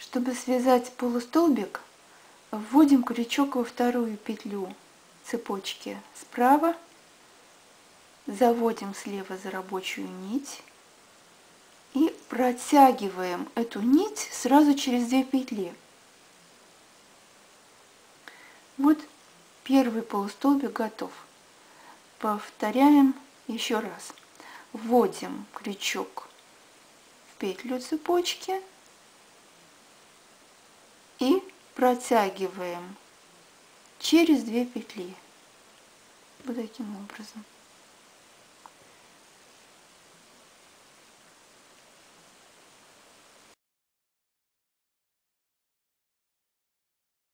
Чтобы связать полустолбик, вводим крючок во вторую петлю цепочки справа, заводим слева за рабочую нить и протягиваем эту нить сразу через 2 петли. Вот первый полустолбик готов. Повторяем еще раз. Вводим крючок в петлю цепочки и протягиваем через 2 петли. Вот таким образом.